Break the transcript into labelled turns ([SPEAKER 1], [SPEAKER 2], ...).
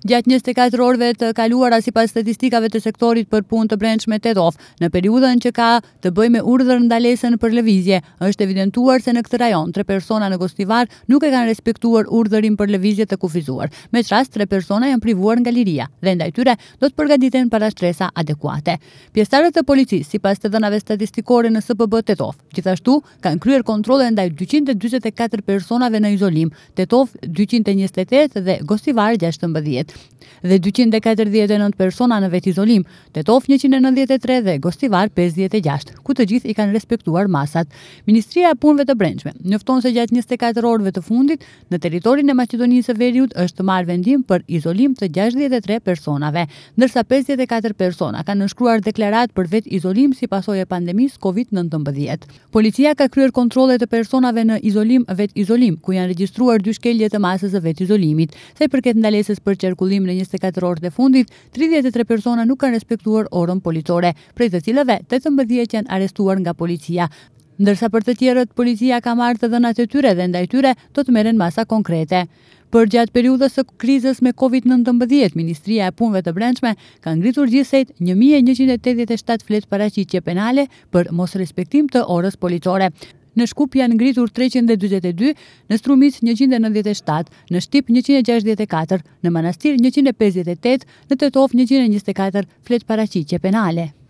[SPEAKER 1] Gjatë 24 orëve të kaluara sipas statistikave të sektorit për punë të brendshme Tetov, në periudhën që ka të bëjë me urdhër ndalesën për lëvizje, është evidentuar se në këtë rajon 3 persona në Gostivar nuk e kanë respektuar urdhërin për lëvizje të kufizuar. Me rast 3 persona janë privuar nga liria dhe ndaj tyre do të përgatiten parashtresa adekuate. Pjesëtarët e policisë, sipas të dhënave statistikore në SPB Tetov, gjithashtu kanë kryer kontrolle ndaj 244 personave në izolim, Tetov 228 dhe Gostivar 16 dhe 249 persona në vet izolim, Tetov 193 dhe Gostivar 56, ku të gjithë i kanë respektuar masat. Ministria e Punëve të Brendshme njofton se gjatë 24 orëve të fundit në territorin e Maqedonisë së Veriut është marrë vendim për izolim të 63 personave, ndërsa 54 persona kanë nënshkruar deklarat për vet izolim si pasojë e pandemisë COVID-19. Policia ka kryer kontrolle të personave në izolim vet izolim, ku janë regjistruar 2 shkelje të masës së vet izolimit. Sa i përket ndalesës për qarkullim në 24 orët e fundit, 33 persona nuk kanë respektuar orën policore, prej të cilave 18 janë arrestuar nga policia, ndërsa për të tjerët policia ka marrë të dhënat e tyre dhe ndaj tyre do të merren masa konkrete. Për gjatë periudhës së krizës me COVID-19, Ministria e Punëve të Brendshme ka ngritur gjithsej 1187 flet paraqitje penale për mosrespektim të orës policore. Në Shkup janë ngritur 342, në Strumic 197, në Shtip 164, në Manastir 158, në Tetov 124 flet paraqitje penale.